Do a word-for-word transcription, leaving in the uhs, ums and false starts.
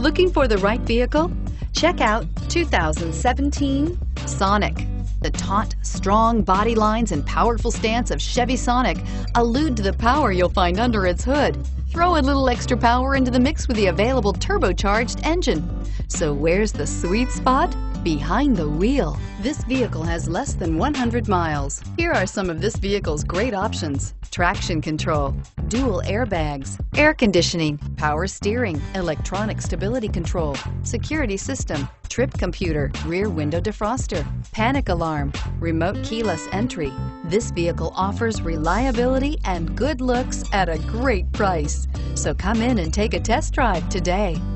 Looking for the right vehicle? Check out two thousand seventeen Sonic. The taut, strong body lines and powerful stance of Chevy Sonic allude to the power you'll find under its hood. Throw a little extra power into the mix with the available turbocharged engine. So where's the sweet spot? Behind the wheel. This vehicle has less than one hundred miles. Here are some of this vehicle's great options: traction control, dual airbags, air conditioning, power steering, electronic stability control, security system, trip computer, rear window defroster, panic alarm, remote keyless entry. This vehicle offers reliability and good looks at a great price. So come in and take a test drive today.